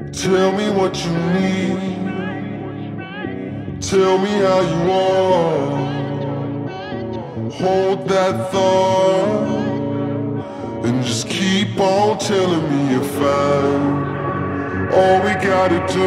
Tell me what you need. Tell me how you want. Hold that thought and just keep on telling me you're fine. All we gotta do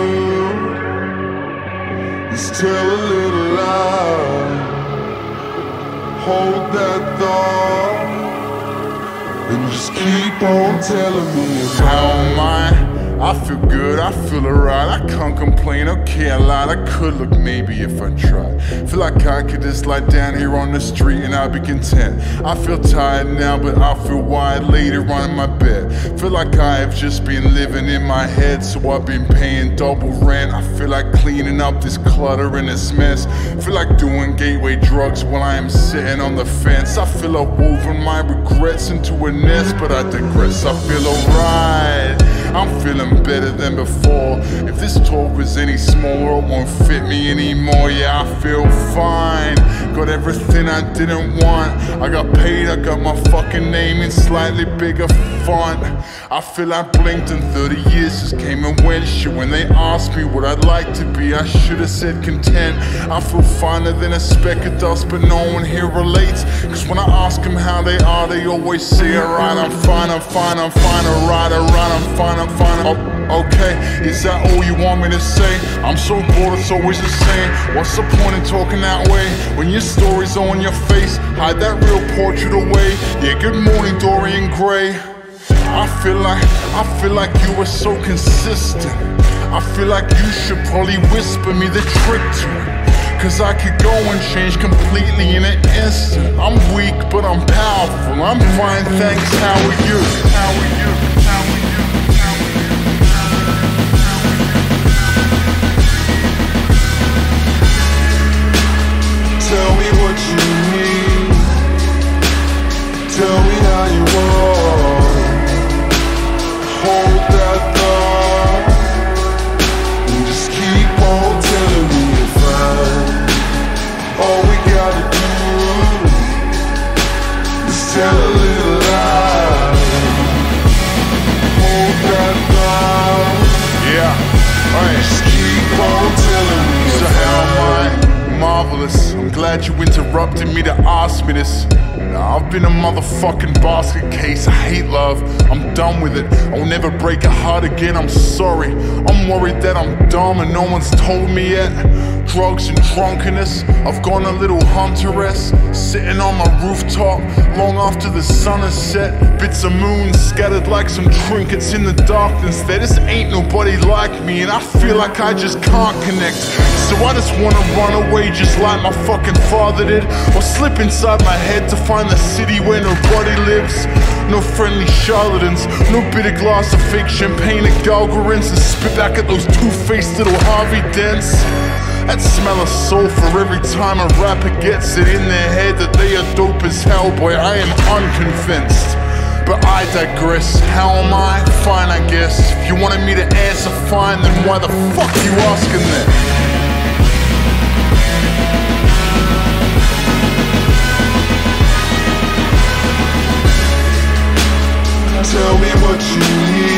is tell a little lie. Hold that thought and just keep on telling me you're fine. How am I? I feel good, I feel alright, I can't complain, okay, I lied, I could look maybe if I tried. Feel like I could just lie down here on the street and I'd be content. I feel tired now, but I feel wide later on in my bed. Feel like I have just been living in my head, so I've been paying double rent. I feel like cleaning up this clutter and this mess. Feel like doing gateway drugs while I am sitting on the fence. I feel I've woven my regrets into a nest, but I digress, I feel alright. I'm feeling better than before. If this talk was any smaller, it won't fit me anymore. Yeah, I feel fine. Got everything I didn't want. I got paid, I got my fucking name in slightly bigger font. I feel I blinked and 30 years just came and went. Shit, when they asked me what I'd like to be, I should've said content. I feel finer than a speck of dust, but no one here relates. Cause when I ask them how they are, they always say, alright, I'm fine, I'm fine, I'm fine, alright, I'm fine, I'm fine. Oh, okay, is that all you want me to say? I'm so bored, it's always the same. What's the point in talking that way when your story's on your face? Hide that real portrait away. Yeah, good morning, Dorian Gray. I feel like you were so consistent. I feel like you should probably whisper me the trick to it. Cause I could go and change completely in an instant. I'm weak, but I'm powerful. I'm fine, thanks, how are you? How are you? How are you? Tell me what you need. Tell me how you want. Hold that thought and just keep on telling me you're fine. All we gotta do is tell a little lie. Hold that thought. Yeah, alright. Just keep on telling me So you're how am fine. I? Marvelous. I'm glad you interrupted me to ask me this. I've been a motherfucking basket case. I hate love, I'm done with it. I'll never break a heart again, I'm sorry. I'm worried that I'm dumb and no one's told me yet. Drugs and drunkenness, I've gone a little hunteress. Sitting on my rooftop, long after the sun has set. Bits of moon scattered like some trinkets in the darkness. There just ain't nobody like me, and I feel like I just can't connect. So I just wanna run away just like my fucking father did. Or slip inside my head to find the city where nobody lives. No friendly charlatans, no bitter glass of fake champagne at Galgarins, and spit back at those two-faced little Harvey Dents. That smell of sulfur every time a rapper gets it in their head that they are dope as hell, boy, I am unconvinced. But I digress, how am I? Fine, I guess. If you wanted me to answer fine, then why the fuck you asking that? Tell me what you need.